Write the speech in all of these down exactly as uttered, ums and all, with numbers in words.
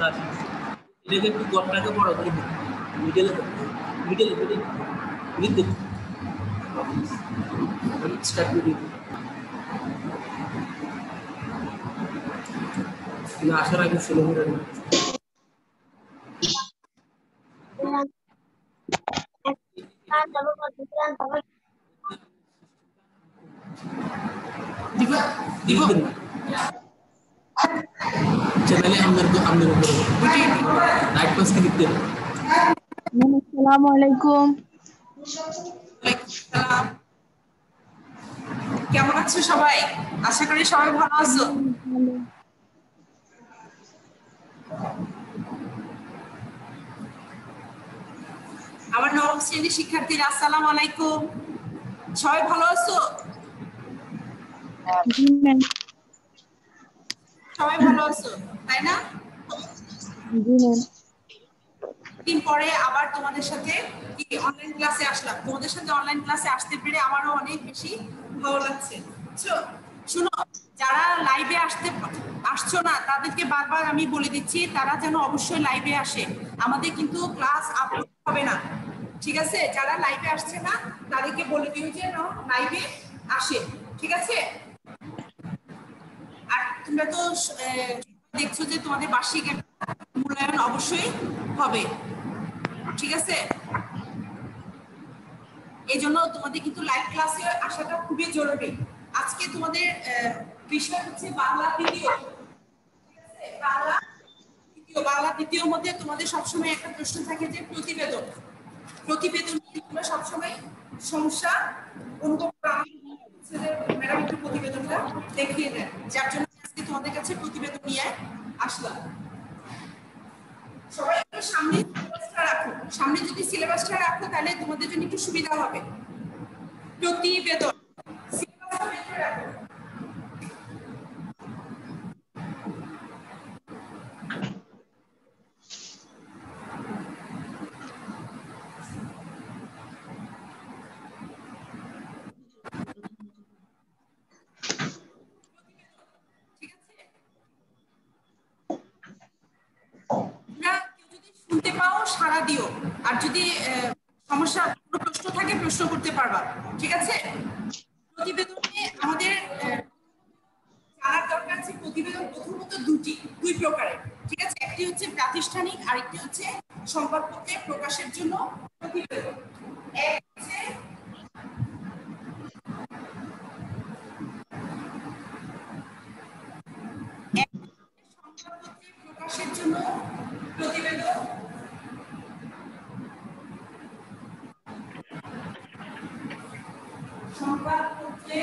এটাকে একটু গড়টাকে বড় করে মিডলে মিডলে মিডলে মিডলে স্টার্ট মিডলে না আসার আগে ছিল মিডলে दिखो दिखो चैनल अंदर को अंदर ऊपर लाइट पास के दिखते हैं अस्सलाम वालेकुम সালাম কেমন আছো সবাই আশা করি সবাই ভালো আছো আমার নবম শ্রেণীর শিক্ষার্থীরা আসসালামু আলাইকুম সবাই ভালো আছো জি ম্যাম সবাই ভালো আছো তাই না জি ম্যাম দিন পরে আবার তোমাদের সাথে কি অনলাইন ক্লাসে আসলাম তোমাদের সাথে অনলাইন ক্লাসে আসতে পেরে আমারও অনেক বেশি ভালো লাগছে শুনো যারা লাইভে আসতে আসছো না তাদেরকে বারবার আমি বলে দিচ্ছি তারা যেন অবশ্যই লাইভে আসে আমাদের কিন্তু ক্লাস আপলোড হবে না ঠিক আছে যারা লাইভে আসছে না তাদেরকে বলে দিও যে লাইভে আসে ঠিক আছে আর তোমরা তো দেখছো যে তোমাদের বার্ষিক মূল্যায়ন অবশ্যই হবে ঠিক আছে এই জন্য তোমাদের কিন্তু লাইভ ক্লাসে আসাটা খুবই জরুরি আজকে তোমাদের বিষয় হচ্ছে বাংলা দ্বিতীয় ঠিক আছে বাংলা দ্বিতীয় বাংলা দ্বিতীয় মধ্যে তোমাদের সবসময় একটা প্রশ্ন থাকে যে প্রতিবেদন প্রতিবেদন নিয়ে তোমরা সবসময় সমস্যা অনুভব করো ম্যাডাম একটু প্রতিবেদনটা দেখিয়ে দেন যার জন্য আজকে তোমাদের কাছে প্রতিবেদন নিয়ে আসলাম সবাই একটু সামনে সিলেবাসটা রাখো সামনে যদি সিলেবাসটা রাখো তাহলে তোমাদের জন্য একটু সুবিধা হবে প্রতিবেদন সিলেবাসটা বের রাখো শুনতে পাও সাড়া দিও আর যদি সমস্যা কোনো প্রশ্ন থাকে প্রশ্ন করতে পারবা ঠিক আছে প্রতিবেদনে আমাদের জানার দরকার আছে প্রতিবেদন প্রথমত দুটি দুই প্রকারের ঠিক আছে একটি হচ্ছে প্রাতিষ্ঠানিক আরেকটি হচ্ছে সংবাদপত্রে প্রকাশের জন্য প্রতিবেদন এক হচ্ছে সংবাদপত্রে প্রকাশের জন্য প্রতিবেদন সংবাদপত্রে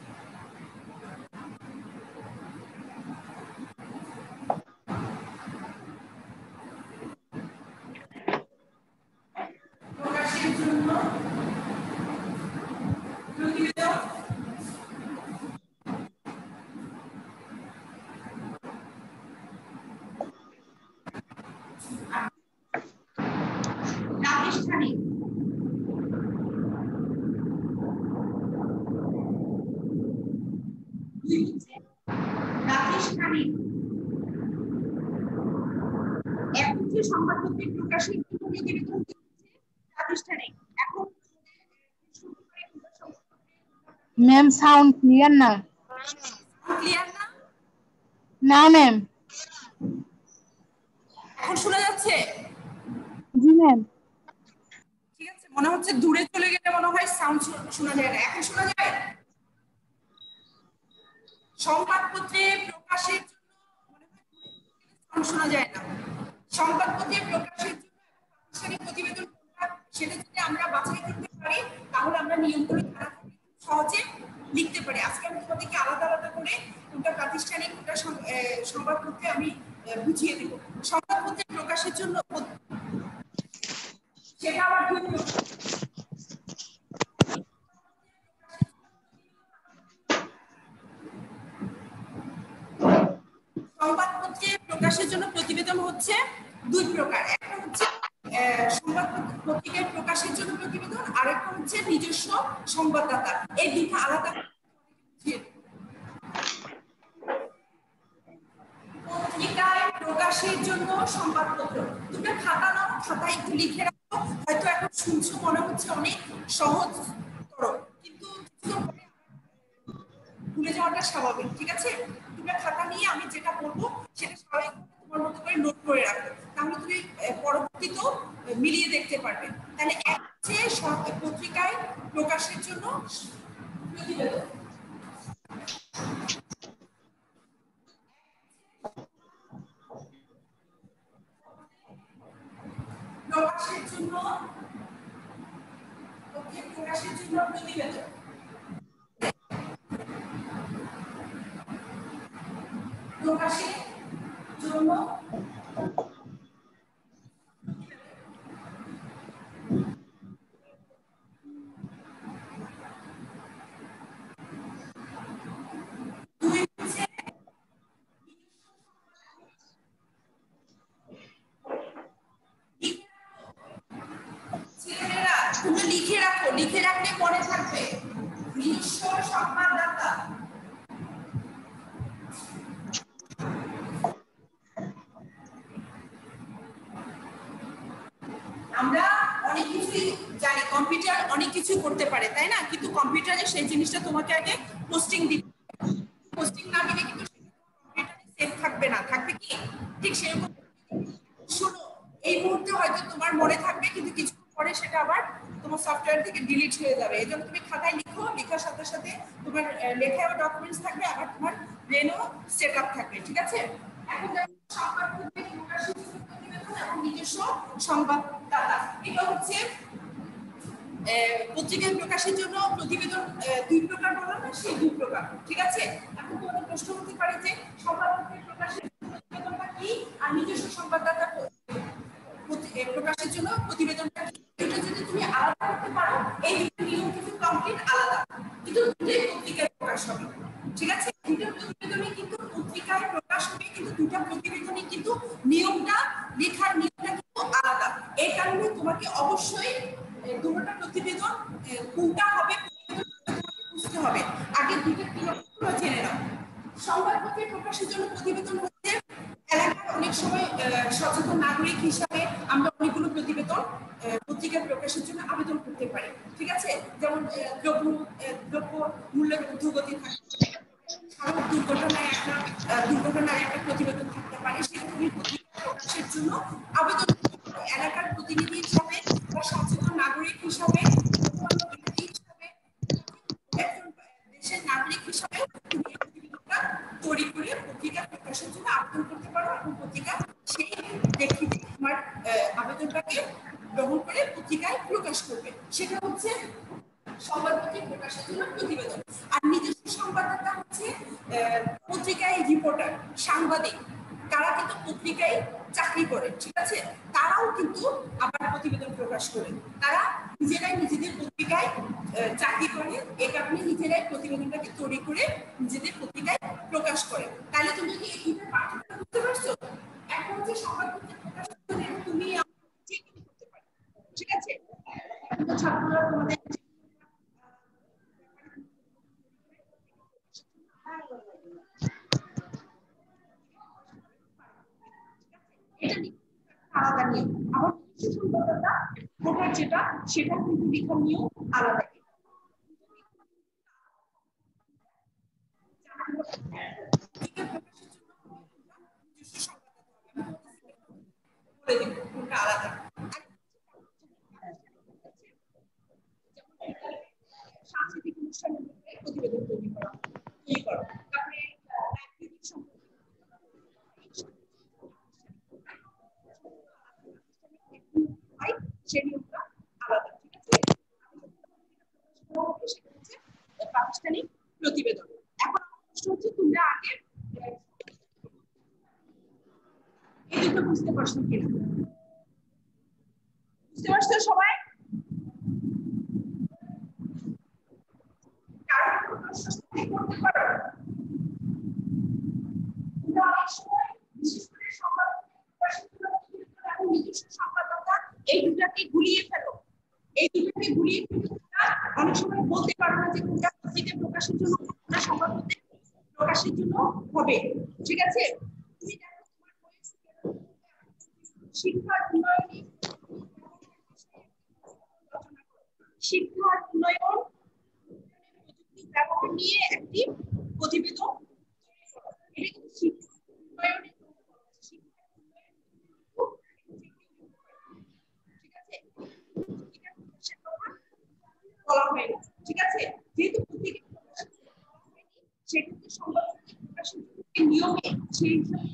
প্রকাশের জন্য প্রতিবেদন প্রাতিষ্ঠানিক প্রাতিষ্ঠানিক এক হচ্ছে সংবাদপত্রে প্রকাশের জন্য প্রতিবেদন প্রাতিষ্ঠানিক এখন ম্যাম সাউন্ড ক্লিয়ার না ক্লিয়ার না না ম্যাম এখন শোনা যাচ্ছে জি ম্যাম ঠিক আছে মনে হচ্ছে দূরে চলে গেলে মনে হয় সাউন্ড শোনা যায় না এখন শোনা যায় সংবাদপত্রে প্রকাশের জন্য মনে হয় সাউন্ড শোনা যায় না সংবাদপত্রে প্রকাশের জন্য প্রাতিষ্ঠানিক প্রতিবেদন কোনটা সেটা যদি আমরা বাছাই করতে পারি তাহলে আমরা নিয়মগুলো সহজে লিখতে পারি আজকে আমি তোমাদেরকে আলাদা আলাদা করে কোনটা প্রাতিষ্ঠানিক কোনটা সংবাদপত্রে আমি বুঝিয়ে দেব সংবাদপত্রে প্রকাশের জন্য সেটা আবার সংবাদপত্রে প্রকাশের জন্য প্রতিবেদন হচ্ছে দুই প্রকার একটা হচ্ছে সংবাদপত্র পত্রিকায় প্রকাশের জন্য প্রতিবেদন আর একটা হচ্ছে নিজস্ব সংবাদদাতা এই দুটো আলাদা পত্রিকায় প্রকাশের জন্য সংবাদপত্র। তোমরা খাতা নাও, খাতায় একটু লিখে রাখো। হয়তো এখন শুনছো মনে হচ্ছে অনেক সহজ, কিন্তু ভুলে যাওয়াটা স্বাভাবিক, ঠিক আছে? তোমরা খাতা নিয়ে আমি যেটা বলবো সেটা স্বাভাবিক তোমার মতো করে নোট করে রাখো, তাহলে তুমি পরবর্তীতেও মিলিয়ে দেখতে পারবে। তাহলে এক হচ্ছে পত্রিকায় প্রকাশের জন্য প্রতিবেদন, প্রকাশের জন্য প্রকাশের জন্য প্রতিবেদন, প্রকাশের জন্য তুমি লিখে রাখো, লিখে রাখলে মনে থাকবে। নিজস্ব সংবাদদাতা, আমরা অনেক কিছুই জানি, কম্পিউটার অনেক কিছু করতে পারে তাই না, কিন্তু কম্পিউটারে সেই জিনিসটা তোমাকে আগে পোস্টিং দিতে, পোস্টিং না দিলে কিন্তু কম্পিউটারে সেভ থাকবে না, থাকবে কি ঠিক সেরকম। শোনো, এই মুহূর্তে হয়তো তোমার মনে থাকবে, কিন্তু কিছু পরে সেটা আবার তোমার সফটওয়্যার থেকে ডিলিট হয়ে যাবে। এই জন্য তুমি খাতায় লিখো, লেখার সাথে সাথে তোমার লেখায় ডকুমেন্টস থাকবে, আবার তোমার ব্রেনও সেট আপ থাকবে, ঠিক আছে? এখন সংবাদপত্রে প্রকাশিত প্রতিবেদন এবং নিজস্ব সংবাদদাতা, এটা হচ্ছে পত্রিকায় প্রকাশের জন্য প্রতিবেদন দুই প্রকার বললাম না, সেই দুই প্রকার, ঠিক আছে? এখন তোমাদের প্রশ্ন হতে পারে যে সংবাদপত্রে প্রকাশের প্রতিবেদনটা কি আর নিজস্ব সংবাদদাতা প্রকাশের জন্য প্রতিবেদনটা কি, এটা যদি তুমি আলাদা করতে পারো, এই দুটো নিয়ম কিন্তু কমপ্লিট আলাদা, কিন্তু দুটোই পত্রিকায় প্রকাশ হবে, ঠিক আছে? দুটো প্রতিবেদনই কিন্তু পত্রিকায় প্রকাশ হবে, কিন্তু দুটো প্রতিবেদনই কিন্তু নিয়মটা, লেখার নিয়মটা কিন্তু আলাদা। এই কারণে তোমাকে অবশ্যই দুটোটা প্রতিবেদন কোনটা হবে বুঝতে হবে। আগে দুটো নিয়মগুলো জেনে নাও। সংবাদপত্রে প্রকাশের জন্য প্রতিবেদন হচ্ছে এলাকার অনেক সময় সচেতন নাগরিক হিসাবে আমরা অনেকগুলো প্রতিবেদন পত্রিকা প্রকাশের জন্য আবেদন করতে পারি, ঠিক আছে? যেমন দ্রব্য দ্রব্য মূল্যের ঊর্ধ্বগতি থাকে, সড়ক দুর্ঘটনায় একটা দুর্ঘটনার একটা প্রতিবেদন থাকতে পারে, সেটা তুমি পত্রিকা প্রকাশের জন্য আবেদন এলাকার প্রতিনিধি হিসাবে বা সচেতন নাগরিক হিসাবে, ব্যক্তি হিসাবে, একজন দেশের নাগরিক হিসাবে তুমি প্রতিবেদনটা তৈরি করে পত্রিকা প্রকাশের জন্য আবেদন করতে পারো, এবং পত্রিকা সেই ব্যক্তিকে তোমার আবেদনটাকে গ্রহণ করে পত্রিকায় প্রকাশ করবে। সেটা হচ্ছে সংবাদপত্রে প্রকাশের জন্য প্রতিবেদন। আর নিজস্ব সংবাদদাতা হচ্ছে পত্রিকায় রিপোর্টার, সাংবাদিক, তারা কিন্তু পত্রিকায় চাকরি করে, ঠিক আছে? তারাও কিন্তু আবার প্রতিবেদন প্রকাশ করে, তারা নিজেরাই নিজেদের পত্রিকায় চাকরি করে, এ কারণে নিজেরাই প্রতিবেদনটাকে তৈরি করে নিজেদের পত্রিকায় প্রকাশ করে। তাহলে তুমি কি এই দুটোর পার্থক্য বুঝতে পারছো? এখন হচ্ছে সংবাদপত্রে প্রকাশ করে তুমি যে কোনো করতে পারো, ঠিক আছে? এখন ছাত্ররা তোমাদের আলাদা নিয়ম, আবার কিছু সংবাদদাতা ভোটার যেটা সেটা কিন্তু লিখার নিয়ম আলাদা। আলাদা সাংস্কৃতিক অনুষ্ঠানের প্রতিবেদন তৈরি করা, তৈরি করো। তারপরে সেই নিয়মটা আলাদা, ঠিক আছে? প্রাতিষ্ঠানিক প্রতিবেদন। এখন প্রশ্ন হচ্ছে তোমরা আগে এই দুটো বুঝতে পারছো কিনা? বুঝতে পারছো সবাই? করতে পারো অনেক সময় বিশেষ করে সংবাদ নিজস্ব সংবাদদাতা এই দুটাকে গুলিয়ে ফেলো, এই দুটাকে গুলিয়ে ফেলো। অনেক সময় বলতে পারো না যে কোনটা পত্রিকা প্রকাশের জন্য, কোনটা সংবাদপত্রে প্রকাশের জন্য হবে, ঠিক আছে? তুমি দেখো তোমার শিক্ষার উন্নয়নে শিক্ষার উন্নয়ন প্রযুক্তি ব্যবহার নিয়ে একটি প্রতিবেদন। এটা কিন্তু শিক্ষা উন্নয়নের বলা হয় না, ঠিক আছে? যেহেতু পত্রিকা সেক্ষেত্রে সংবাদ প্রকাশের নিয়মে সেই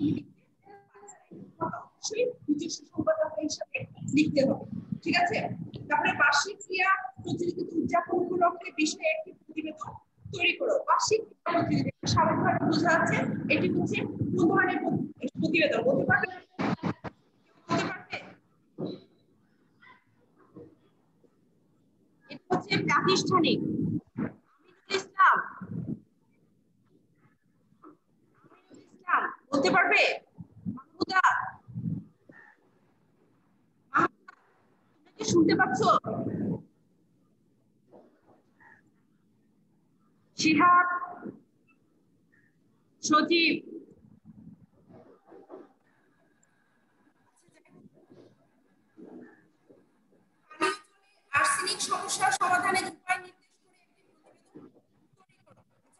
সেই নিজস্ব সংবাদদাতা হিসাবে লিখতে হবে, ঠিক আছে? তারপরে বার্ষিক ক্রিয়া প্রতিযোগিতা উদযাপন উপলক্ষে বিষয়ে একটি প্রতিবেদন তৈরি করো। বার্ষিক প্রতিযোগিতা স্বাভাবিকভাবে বোঝা যাচ্ছে এটি হচ্ছে কোন ধরনের প্রতিবেদন হতে পারবে হতে পারবে এটা হচ্ছে প্রাতিষ্ঠানিক। আমিনুল ইসলাম ইসলাম বলতে পারবে? মাহমুদা তুমি কি শুনতে পাচ্ছ? শিহাব, সজীব, আর্সেনিক সমস্যার সমাধানের উপায় নির্দেশ করে একটি প্রতিবেদন তৈরি করো।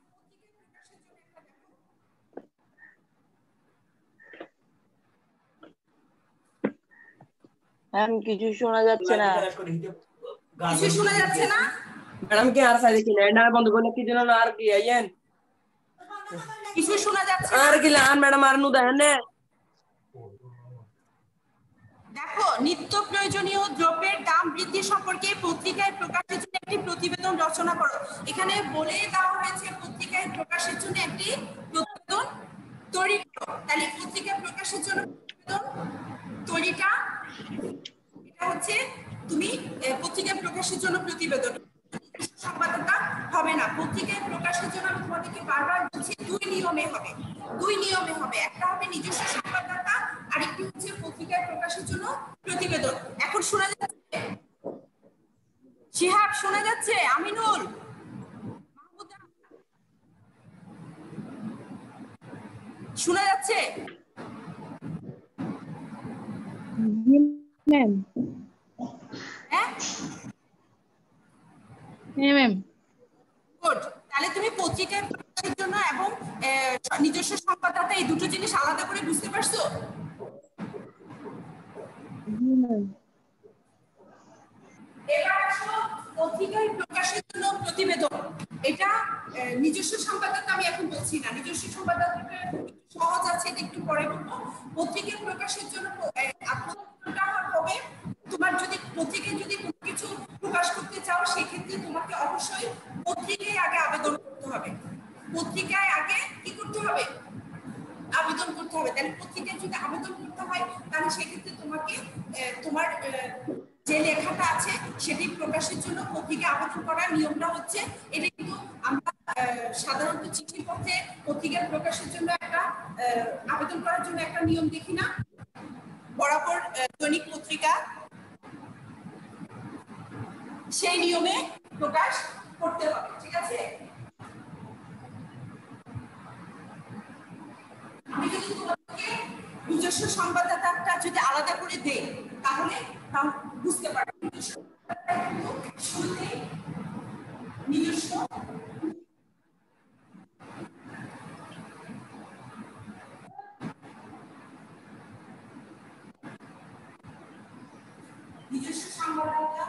ম্যাম কিছু শোনা যাচ্ছে না। কিছু শোনা যাচ্ছে না? ম্যাডাম কি আর সাইডে কি না বন্ধ করলে কি জন্য আর কি আইয়েন কিছু শোনা যাচ্ছে আর না? কি লান ম্যাডাম আর নু দেন না। দেখো, নিত্য প্রয়োজনীয় দ্রব্যের দাম বৃদ্ধি সম্পর্কে পত্রিকায় প্রকাশের জন্য একটি প্রতিবেদন রচনা করো। এখানে বলে দেওয়া হয়েছে পত্রিকায় প্রকাশের জন্য একটি প্রতিবেদন তৈরি করো। তাহলে পত্রিকায় প্রকাশের জন্য প্রতিবেদন তৈরিটা এটা হচ্ছে তুমি পত্রিকায় প্রকাশের জন্য প্রতিবেদন সংবাদদাতা হবে না। পত্রিকায় প্রকাশের জন্য আমি তোমাদেরকে বারবার বলছি দুই নিয়মে হবে, দুই নিয়মে হবে। একটা হবে নিজস্ব সংবাদদাতা, আরেকটি হচ্ছে পত্রিকায় প্রকাশের জন্য প্রতিবেদন। এখন শোনা যাচ্ছে? শিহাব শোনা যাচ্ছে? আমিনুল, মাহমুদা শোনা যাচ্ছে? জি ম্যাম। হ্যাঁ হ্যাঁ ম্যাম। গুড। তাহলে তুমি পত্রিকায় প্রকাশের জন্য এবং নিজস্ব সংবাদদাতা এই দুটো জিনিস আলাদা করে বুঝতে পারছো? জি ম্যাম। এবার আসো পত্রিকায় প্রকাশের জন্য প্রতিবেদন। এটা নিজস্ব সংবাদদাতা আমি এখন বলছি না, নিজস্ব সংবাদদাতাটা সহজ আছে, এটা একটু পরে বলবো। পত্রিকায় প্রকাশের জন্য প্রতিবেদনটা হবে তোমার যদি পত্রিকায় যদি কোনো কিছু প্রকাশ করতে চাও সেক্ষেত্রে তোমাকে অবশ্যই পত্রিকায় আগে আবেদন করতে হবে। পত্রিকায় আগে কি করতে হবে? আবেদন করতে হবে। তাহলে পত্রিকায় যদি আবেদন করতে হয় তাহলে সেক্ষেত্রে তোমাকে তোমার যে লেখাটা আছে সেটি প্রকাশের জন্য পত্রিকায় আবেদন করার নিয়মটা হচ্ছে এটা কিন্তু আমরা সাধারণত চিঠির পত্রে পত্রিকায় প্রকাশের জন্য একটা আবেদন করার জন্য একটা নিয়ম দেখি না বরাবর দৈনিক পত্রিকা, সেই নিয়মে প্রকাশ করতে হবে, ঠিক আছে? আমি যদি তোমাকে নিজস্ব সংবাদদাতাটা যদি আলাদা করে দেই তাহলে বুঝতে পারবে নিজস্ব শুরুতে নিজস্ব নিজস্ব সংবাদদাতা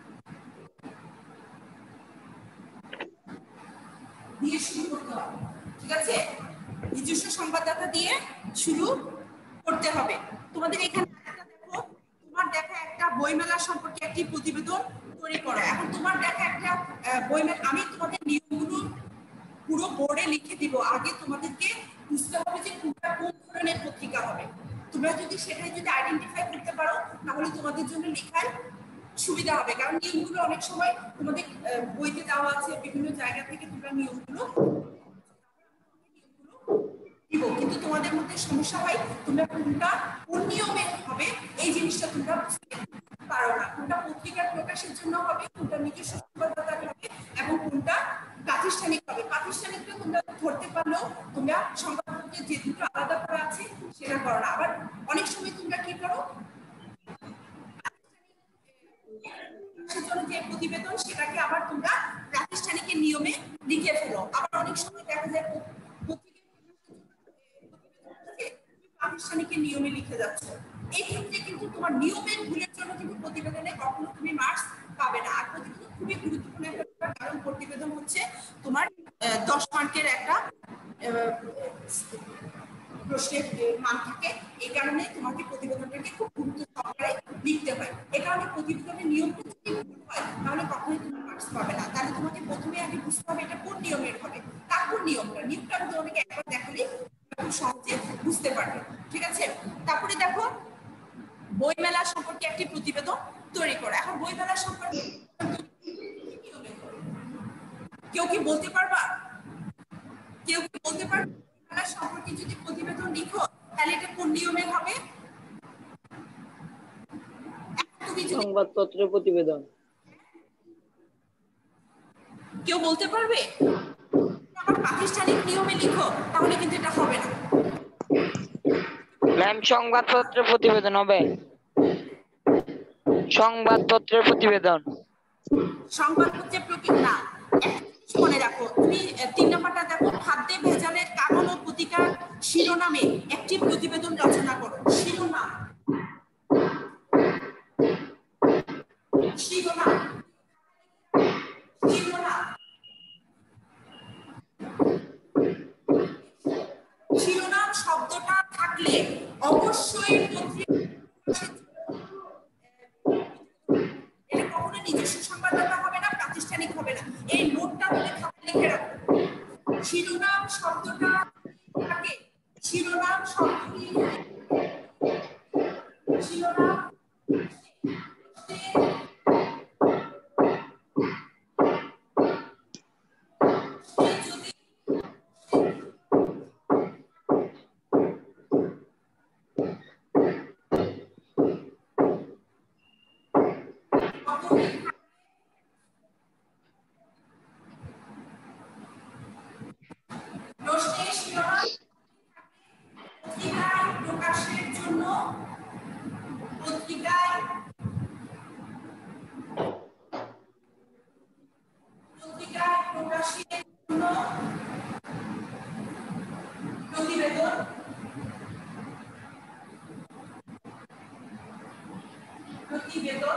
দিয়ে শুরু করতে হবে, ঠিক আছে? নিজস্ব সংবাদদাতা দিয়ে শুরু করতে হবে। তোমাদের এখানে দেখো, তোমার দেখা একটা বইমেলা সম্পর্কে একটি প্রতিবেদন তৈরি করো। এখন তোমার দেখা একটা বইমেলা, আমি তোমাদের নিয়মগুলো পুরো বোর্ডে লিখে দিব। আগে তোমাদেরকে বুঝতে হবে যে কোনটা কোন ধরনের পত্রিকা হবে। তোমরা যদি সেটাই যদি আইডেন্টিফাই করতে পারো তাহলে তোমাদের জন্য লেখার সুবিধা হবে, কারণ নিয়মগুলো অনেক সময় তোমাদের বইতে দেওয়া আছে, বিভিন্ন জায়গা থেকে তোমরা নিয়মগুলো দিব, কিন্তু তোমাদের মধ্যে সমস্যা হয় তোমরা কোনটা কোন নিয়মে হবে এই জিনিসটা তোমরা বুঝতে পারো না। কোনটা পত্রিকার প্রকাশের জন্য হবে, কোনটা নিজস্ব সংবাদদাতার হবে এবং কোনটা প্রাতিষ্ঠানিক হবে। প্রাতিষ্ঠানিকটা তোমরা ধরতে পারলেও তোমরা সংবাদপত্রের যে দুটো আলাদা করা আছে সেটা করো না। আবার অনেক সময় তোমরা কি করো, প্রতিবেদন সেটাকে আবার তোমরা প্রাতিষ্ঠানিক নিয়মে লিখে ফেলো। আবার অনেক সময় দেখা যায় প্রাতিষ্ঠানিক নিয়মে লিখে যাচ্ছে, এই ক্ষেত্রে কিন্তু তোমার নিয়মের ভুলের জন্য কিন্তু প্রতিবেদনে কখনো তুমি মার্কস পাবে না। আর প্রতিবেদন খুবই গুরুত্বপূর্ণ একটা ব্যাপার, কারণ প্রতিবেদন হচ্ছে তোমার দশ মার্কের একটা প্রশ্নের মান থাকে। এই কারণে তোমাকে প্রতিবেদনটাকে খুব গুরুত্ব সহকারে লিখতে হয়। এই কারণে প্রতিবেদনের নিয়মটা যদি ভুল হয় তাহলে কখনোই তুমি মার্কস পাবে না। তাহলে তোমাকে প্রথমে আগে বুঝতে হবে এটা কোন নিয়মের হবে, তারপর নিয়মটা নিয়মটা আমি তোমাকে একবার দেখালে খুব সহজে বুঝতে পারবে। ঠিক আছে, তারপরে দেখো বইমেলা সম্পর্কে একটি প্রতিবেদন তৈরি করো। এখন বইমেলা সম্পর্কে কেউ কি বলতে পারবা? কেউ কি বলতে পারবে বইমেলা সম্পর্কে যদি প্রতিবেদন লিখো তাহলে এটা কোন নিয়মের হবে? সংবাদপত্রের প্রতিবেদন। কেউ বলতে পারবে? আবার প্রাতিষ্ঠানিক নিয়মে লিখো তাহলে কিন্তু এটা হবে না। ম্যাম সংবাদপত্রের প্রতিবেদন হবে। সংবাদপত্রের প্রতিবেদন সংবাদপত্রের প্রতিবেদন মনে রাখো। তুমি তিন নম্বরটা দেখো, খাদ্যে ভেজালের কারণ ও প্রতিকার শিরোনামে একটি প্রতিবেদন রচনা করো। শিরোনাম শিরোনাম শিরোনাম শিরোনাম শব্দটা থাকলে অবশ্যই এটা কখনো নিজস্ব সংবাদদাতা হবে না, প্রাতিষ্ঠানিক হবে না। এই নোটটা তুমি খাতায় লিখে রাখো। শিরোনাম শব্দটা থাকে, শিরোনাম শব্দটি শিরোনাম প্রকাশের জন্য পত্রিকায় পত্রিকায় প্রকাশের জন্য প্রতিবেদন প্রতিবেদন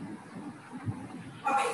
হবে।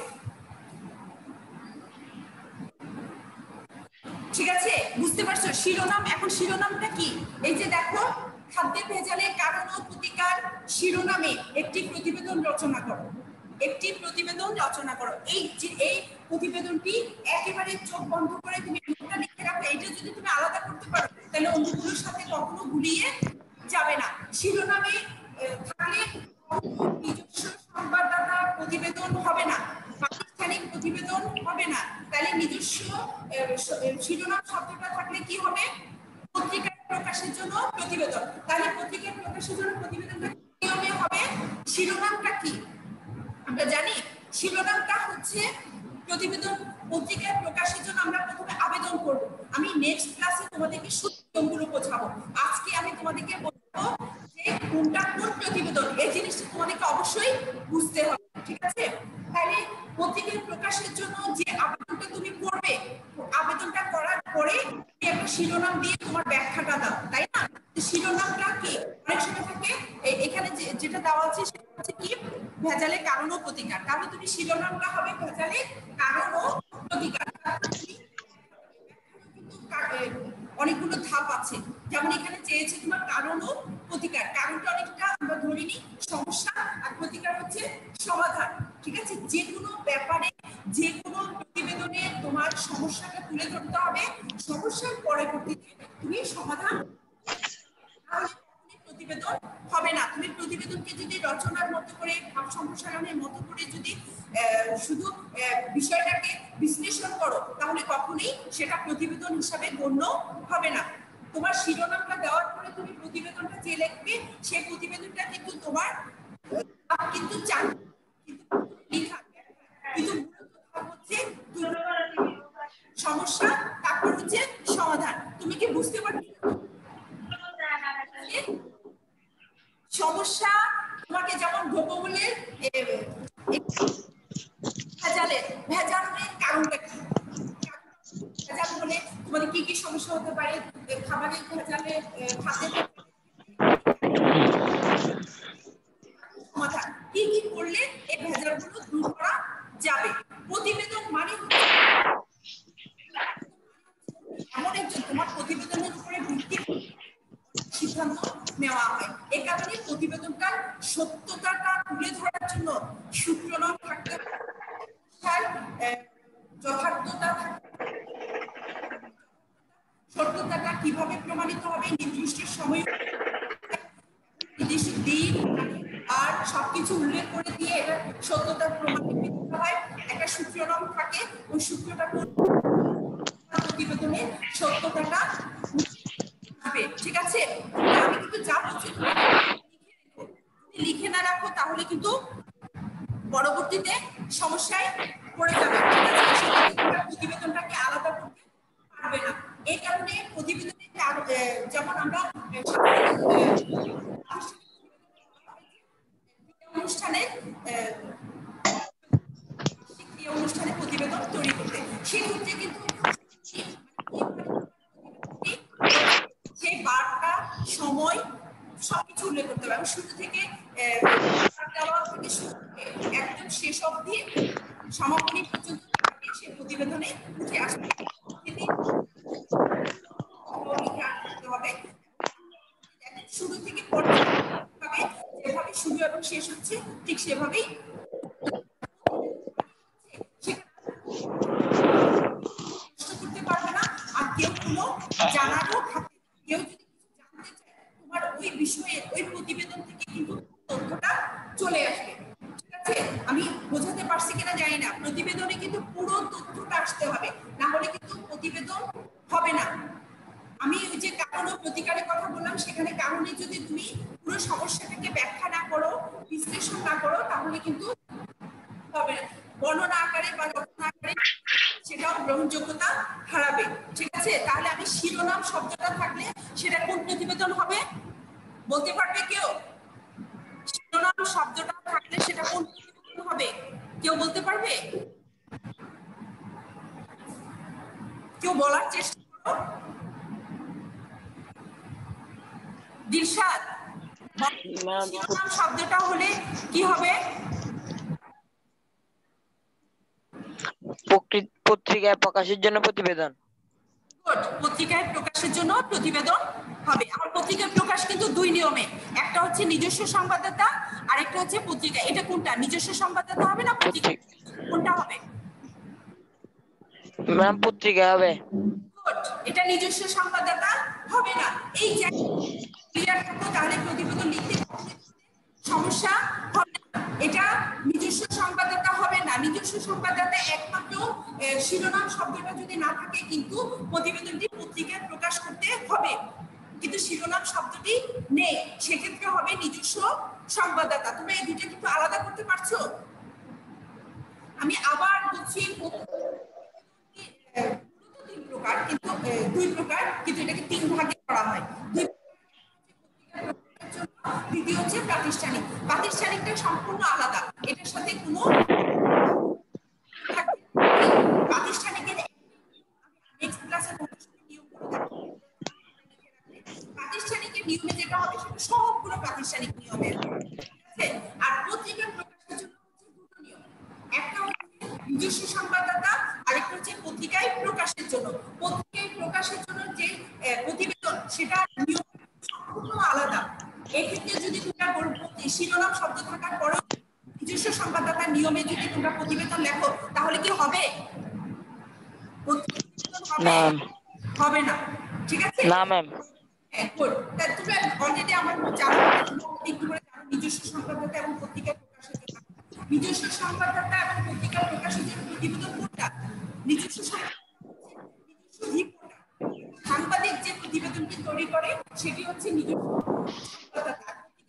ঠিক আছে, বুঝতে পারছো? শিরোনাম, এখন শিরোনামটা কি? এই যে দেখো, খাদ্যে ভেজালের কারণ ও প্রতিকার শিরোনামে একটি প্রতিবেদন রচনা করো। একটি প্রতিবেদন রচনা করো। এই যে এই প্রতিবেদনটি একেবারে চোখ বন্ধ করে তুমি নোটটা লিখে রাখো। এইটা যদি তুমি আলাদা করতে পারো তাহলে অন্যগুলোর সাথে কখনো গুলিয়ে যাবে না। শিরোনামে থাকলে নিজস্ব সংবাদদাতা প্রতিবেদন হবে না, প্রাতিষ্ঠানিক প্রতিবেদন হবে না। তাহলে নিজস্ব শিরোনাম শব্দটা থাকলে কি হবে? পত্রিকার প্রকাশের জন্য প্রতিবেদন। তাহলে পত্রিকার প্রকাশের জন্য প্রতিবেদনটা নিয়মে হবে। শিরোনামটা কি আমরা জানি? শিরোনামটা হচ্ছে প্রতিবেদন পত্রিকায় প্রকাশের জন্য আমরা প্রথমে আবেদন করব। আমি নেক্সট ক্লাসে তোমাদেরকে সূত্রগুলো বোঝাবো। আজকে আমি তোমাদেরকে বলবো যে কোনটা কোন প্রতিবেদন, এই জিনিসটা তোমাদেরকে অবশ্যই বুঝতে হবে। ঠিক আছে, তাহলে পত্রিকায় প্রকাশের জন্য যে আবেদনটা তুমি করবে, আবেদনটা করার পরে একটা শিরোনাম দিয়ে তোমার ব্যাখ্যাটা দাও, তাই না? শিরোনামটা কি অনেক সময় থাকে এখানে যেটা দেওয়া আছে সেটা হচ্ছে কি ভেজালের কারণ ও প্রতিকার। তাহলে তুমি শিরোনামটা হবে ভেজালের কারণ ও প্রতিকার। অনেকগুলো ধাপ আছে, যেমন এখানে চেয়েছে তোমার কারণ ও প্রতিকার। কারণটা অনেকটা আমরা ধরে নিই সমস্যা, আর প্রতিকার হচ্ছে সমাধান। ঠিক আছে, যে কোনো ব্যাপারে যে কোনো প্রতিবেদনে তোমার সমস্যাটা তুলে ধরতে হবে, সমস্যার পরবর্তীতে তুমি সমাধান প্রতিবেদন হবে না। তুমি প্রতিবেদনকে যদি রচনার মতো করে ভাব সম্প্রসারণের মতো করে যদি শুধু বিষয়টাকে বিশ্লেষণ করো তাহলে কখনোই সেটা প্রতিবেদন হিসাবে গণ্য হবে না। তোমার শিরোনামটা দেওয়ার পরে তুমি প্রতিবেদনটা যে লিখবে সেই প্রতিবেদনটা কিন্তু তোমার কিন্তু চান লেখা কিন্তু হচ্ছে সমস্যা, তারপর হচ্ছে সমাধান। তুমি কি বুঝতে পারছো? সমস্যা তোমাকে যেমন দ্রব্যমূল্যের ভেজালে ভেজালের কারণটা কি? ভেজাল হলে তোমাদের কি কি সমস্যা হতে পারে? খাবারের ভেজালে খাদ্যের সমাধান কি কি করলে এই ভেজালগুলো দূর করা যাবে? প্রতিবেদন মানে এমন একজন তোমার প্রতিবেদনের উপরে ভিত্তি সিদ্ধান্ত নেওয়া হয়। এই কারণে প্রতিবেদনটা সত্যতাটা তুলে ধরার জন্য সূত্রনাম থাকতে যথার্থতা সত্যতাটা কিভাবে প্রমাণিত হবে, নির্দিষ্ট সময় নির্দিষ্ট দিন আর সবকিছু উল্লেখ করে দিয়ে এটা সত্যতার প্রমাণিত হয়। একটা সূত্রনাম থাকে, ওই সূত্রটা প্রতিবেদনে সত্যতাটা হবে। ঠিক আছে, আমি কিন্তু যা বলছি লিখে না রাখো তাহলে কিন্তু পরবর্তীতে সমস্যায় পড়ে যাবে। ঠিক আছে, প্রতিবেদনটাকে আলাদা করতে পারবে না। এই কারণে প্রতিবেদনে যেমন আমরা অনুষ্ঠানে অনুষ্ঠানে প্রতিবেদন তৈরি করতে, সেক্ষেত্রে কিন্তু সেই বারটা সময় সবকিছু উল্লেখ করতে হবে। শুরু থেকে একদম শেষ অবধি সমাপনী পর্যন্ত সেই প্রতিবেদনে উঠে আসবে হবে। শুরু থেকে যেভাবে শুরু এবং শেষ হচ্ছে ঠিক সেভাবেই করতে পারবে না। আর কেউ কোনো জানারও কেউ যদি জানতে চায় তোমার ওই বিষয়ে ওই প্রতিবেদন থেকে কিন্তু তথ্যটা চলে আসবে। ঠিক আছে, আমি বোঝাতে পারছি কিনা জানি না। প্রতিবেদনে কিন্তু পুরো তথ্যটা আসতে হবে, না হলে কিন্তু প্রতিবেদন হবে না। আমি ওই যে কারণ ও প্রতিকারের কথা বললাম, সেখানে কারণে যদি তুমি পুরো সমস্যাটাকে ব্যাখ্যা না করো, বিশ্লেষণ না করো, তাহলে কিন্তু হবে না। বর্ণনা আকারে বা রচনা আকারে সেটাও গ্রহণযোগ্যতা হারাবে। ঠিক আছে, তাহলে আমি শিরোনাম শব্দটা থাকলে সেটা কোন প্রতিবেদন হবে বলতে পারবে কেউ? শিরোনাম শব্দটা থাকলে সেটা কোন প্রতিবেদন হবে কেউ বলতে পারবে? কেউ বলার চেষ্টা করো। দিলশাদ, শিরোনাম শব্দটা হলে কি হবে? পত্রিকায় প্রকাশের জন্য প্রতিবেদন। পত্রিকায় প্রকাশের জন্য প্রতিবেদন হবে। আমার পত্রিকায় প্রকাশ কিন্তু দুই নিয়মে, একটা হচ্ছে নিজস্ব সংবাদদাতা আর একটা হচ্ছে পত্রিকা। এটা কোনটা? নিজস্ব সংবাদদাতা হবে না পত্রিকা? কোনটা হবে? ম্যাম পত্রিকা হবে। এটা নিজস্ব সংবাদদাতা হবে না। এই যে ক্লিয়ার থাকো, তাহলে প্রতিবেদন লিখতে সমস্যা হবে না। এটা নিজস্ব সংবাদদাতা হবে না। নিজস্ব সংবাদদাতা একমাত্র শিরোনাম শব্দটা যদি না থাকে কিন্তু প্রতিবেদনটি পত্রিকায় প্রকাশ করতে হবে, কিন্তু শিরোনাম শব্দটি নেই, সেক্ষেত্রে হবে নিজস্ব সংবাদদাতা। তোমরা এই দুটো কিন্তু আলাদা করতে পারছো? আমি আবার বলছি, তিন প্রকার কিন্তু দুই প্রকার কিন্তু এটাকে তিন ভাগে করা হয়। দ্বিতীয় হচ্ছে প্রাতিষ্ঠানিক। প্রাতিষ্ঠানিকটা সম্পূর্ণ আলাদা, এটার সাথে কোনো প্রাতিষ্ঠানিকের নেক্সট ক্লাসে নিয়ম প্রাতিষ্ঠানিকের নিয়মে যেটা হবে সেটা সবগুলো প্রাতিষ্ঠানিক নিয়মে। আর পত্রিকা প্রকাশের জন্য হচ্ছে দুটো নিয়ম, একটা হচ্ছে নিজস্ব সংবাদদাতা, আরেকটা হচ্ছে পত্রিকায় প্রকাশের জন্য। পত্রিকায় প্রকাশের জন্য যে প্রতিবেদন সেটা নিয়ম সম্পূর্ণ আলাদা। এক্ষেত্রে যদি তোমরা শিরোনাম শব্দ থাকার পরেও নিজস্ব সংবাদদাতার নিয়মে যদি তোমরা প্রতিবেদন লেখো তাহলে কি হবে? হবে না। ঠিক আছে না ম্যাম। তোমরা অলরেডি আমার জানো একটু করে জানো নিজস্ব সংবাদদাতা এবং পত্রিকা প্রকাশের জন্য। নিজস্ব সংবাদদাতা এবং পত্রিকা প্রকাশের জন্য প্রতিবেদন কোনটা? নিজস্ব নিজস্ব রিপোর্টার, সাংবাদিক যে প্রতিবেদনটি তৈরি করে সেটি হচ্ছে নিজস্ব সংবাদদাতা।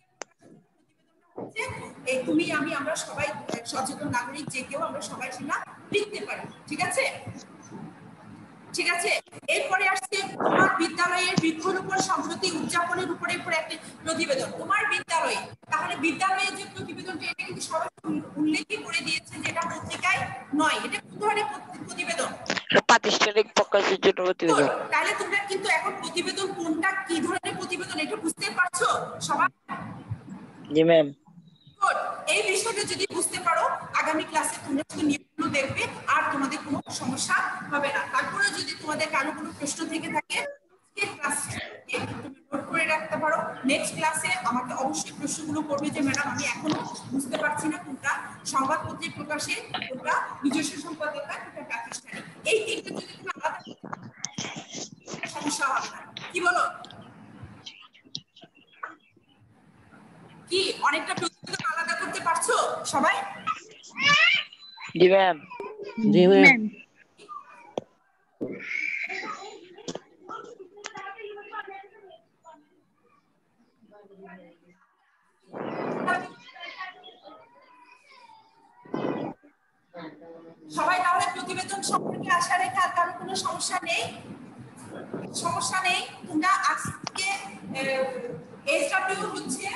এই তুমি আমি আমরা সবাই সচেতন নাগরিক, যে কেউ আমরা সবাই সেটা লিখতে পারি। ঠিক আছে, ঠিক আছে। এরপরে আসছে তোমার বিদ্যালয়ের বৃক্ষরোপণ সম্প্রতি উদযাপনের উপরে উপরে একটি প্রতিবেদন। তোমার বিদ্যালয়ে, তাহলে বিদ্যালয়ে যে প্রতিবেদনটা এটা কিন্তু সবাই উল্লেখই করে দিয়েছে যে এটা পত্রিকায় নয়, এটা কোন ধরনের প্রতিবেদন? প্রাতিষ্ঠানিক প্রকাশের জন্য প্রতিবেদন। তাহলে তোমরা কিন্তু এখন প্রতিবেদন কোনটা কি ধরনের প্রতিবেদন এটা বুঝতে পারছো সবাই? জি ম্যাম। এই বিষয়টা যদি বুঝতে পারো আগামী ক্লাসে তোমরা শুধু নিয়মগুলো দেখবে আর তোমাদের কোনো সমস্যা হবে না। তারপরে যদি তোমাদের কারো কোনো প্রশ্ন থেকে থাকে নোট করে রাখতে পারো। নেক্সট ক্লাসে আমাকে অবশ্যই প্রশ্নগুলো করবে যে ম্যাডাম আমি এখনো বুঝতে পারছি না কোনটা সংবাদপত্রে প্রকাশে, কোনটা নিজস্ব সম্পাদকতা, কোনটা প্রাতিষ্ঠানিক। এই তিনটা যদি তুমি আলাদা সমস্যা হবে না। কি বলো? কি অনেকটা প্রতিবেদন আলাদা করতে পারছো সবাই? জি ম্যাম। জি ম্যাম। সবাই তাহলে প্রতিবেদন সম্পর্কে আশা রেখে আর কারো কোনো সমস্যা নেই? সমস্যা নেই। তোমরা আজকে এসডব্লিউ হচ্ছে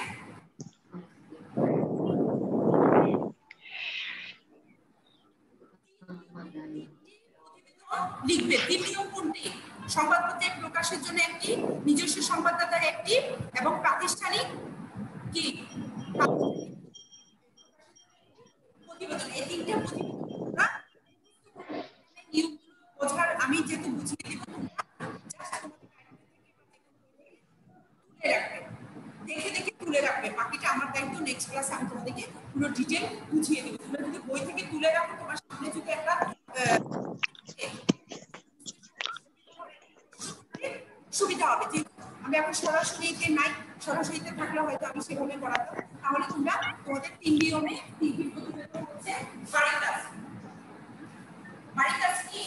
লিখবে। তিন নিয়ম কোনটি? সংবাদপত্রে প্রকাশের জন্য একটি, নিজস্ব সংবাদদাতার একটি, এবং প্রাতিষ্ঠানিক কি প্রতিবেদন। এই তিনটে প্রতিবেদন বোঝার আমি যেহেতু বুঝিয়ে দিব দেখে দেখে তুলে রাখবে। বাকিটা আমার দায়িত্ব, নেক্সট ক্লাসে আমি তোমাদেরকে পুরো ডিটেল বুঝিয়ে দেবো। তোমরা যদি বই থেকে তুলে রাখো তোমার সামনে যদি একটা সুবিধা হবে। যে আমি এখন সরাসরিতে নাই, সরাসরিতে থাকলে হয়তো আমি সেভাবে করাতাম। তাহলে তোমরা তোমাদের তিন নিয়মে তিনটি প্রতিবেদন হচ্ছে বাড়ি ক্লাস। বাড়ি ক্লাস কি?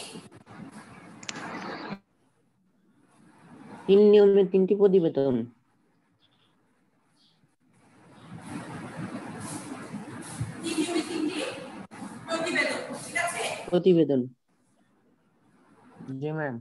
তিন নিয়মে তিনটি প্রতিবেদন। তিন নিয়মে তিনটি প্রতিবেদন, ঠিক আছে? প্রতিবেদন। জি ম্যাম।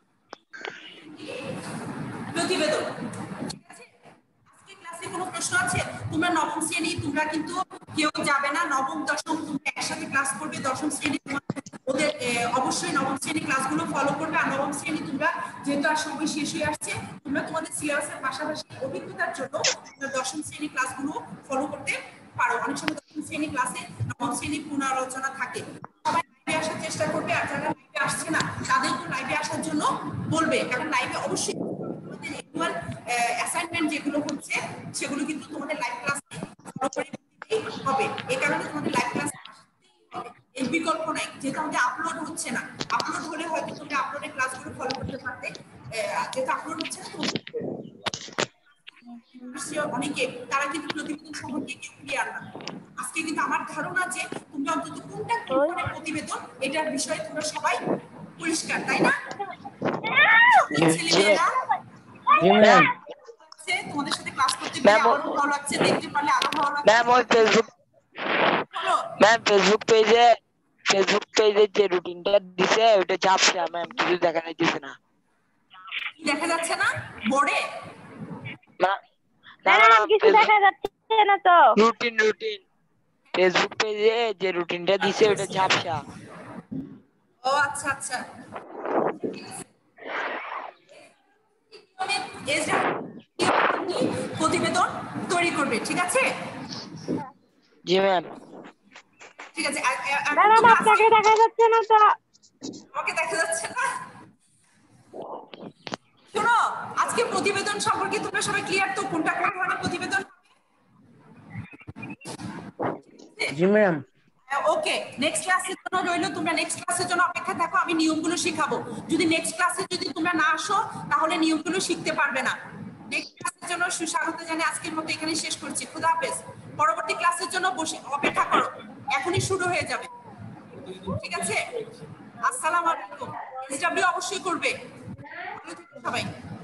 প্রতিবেদন, ঠিক আছে? আজকে ক্লাসে কোনো প্রশ্ন আছে? তোমরা নবম শ্রেণী, তোমরা কিন্তু কেউ যাবে না। নবম দশম তোমরা একসাথে ক্লাস করবে। দশম শ্রেণী ওদের অবশ্যই নবম শ্রেণী ক্লাসগুলো ফলো করবে। আর নবম শ্রেণী তোমরা যেহেতু আর সময় শেষ হয়ে আসছে, তোমরা তোমাদের সিলেবাসের পাশাপাশি অভিজ্ঞতার জন্য তোমরা দশম শ্রেণী ক্লাসগুলো ফলো করতে পারো। অনেক সময় দশম শ্রেণী ক্লাসে নবম শ্রেণী পুনরালোচনা থাকে। সবাই লাইভে আসার চেষ্টা করবে, আর যারা লাইভে আসছে না তাদেরকে লাইভে আসার জন্য বলবে, কারণ লাইভে অবশ্যই তোমাদের এনুয়াল অ্যাসাইনমেন্ট যেগুলো হচ্ছে সেগুলো কিন্তু তোমাদের লাইভ ক্লাসে ফলো করে দিতেই হবে। এই কারণে তোমাদের লাইভ ক্লাস এর বিকল্প নাই। যেহেতু আমাদের আপলোড হচ্ছে না, আপলোড হলে হয়তো তোমরা আপলোডের ক্লাসগুলো ফলো করতে পারতে। যেহেতু আপলোড হচ্ছে না, অনেকে তারা কিন্তু প্রতিবেদন সম্পর্কে কেউ ক্লিয়ার না। আজকে কিন্তু আমার ধারণা যে তোমরা অন্তত কোনটা কি ধরনের প্রতিবেদন এটার বিষয়ে তোমরা সবাই পরিষ্কার, তাই না? ছেলেমেয়েরা তোমাদের সাথে ক্লাস করতে পেরে আরো ভালো লাগছে, দেখতে পারলে আরো ভালো লাগছে। ম্যাম ওই ফেসবুক ম্যাম ফেসবুক পেজে ফেসবুক পেজে যে রুটিনটা দিছে ওটা ঝাপসা ম্যাম, কিছু দেখা যাচ্ছে না। দেখা যাচ্ছে না বোর্ডে? না না না কিছু দেখা যাচ্ছে না তো। রুটিন রুটিন ফেসবুক পেজে যে রুটিনটা দিছে ওটা ঝাপসা। ও আচ্ছা আচ্ছা। প্রতিবেদন তৈরি করবে, ঠিক আছে? জি ম্যাম। ঠিক আছে। ম্যাডাম আপনাকে দেখা যাচ্ছে না তো। আমাকে দেখা যাচ্ছে না। শোনো, আজকে প্রতিবেদন সম্পর্কে তোমরা সবাই ক্লিয়ার তো? কোনটা কোন ধরনের প্রতিবেদন? জি ম্যাম। ওকে, নেক্সট ক্লাসের জন্য রইলো। তোমরা নেক্সট ক্লাসের জন্য অপেক্ষা থাকো, আমি নিয়মগুলো শিখাবো। যদি নেক্সট ক্লাসে যদি তোমরা না আসো তাহলে নিয়মগুলো শিখতে পারবে না। নেক্সট ক্লাসের জন্য সুস্বাগত জানিয়ে আজকের মতো এখানে শেষ করছি। খুদা হাফেজ। পরবর্তী ক্লাসের জন্য বসে অপেক্ষা করো, এখনই শুরু হয়ে যাবে, ঠিক আছে? আসসালামু আলাইকুম। এসডব্লিউ অবশ্যই করবে। ভালো থেকো সবাই।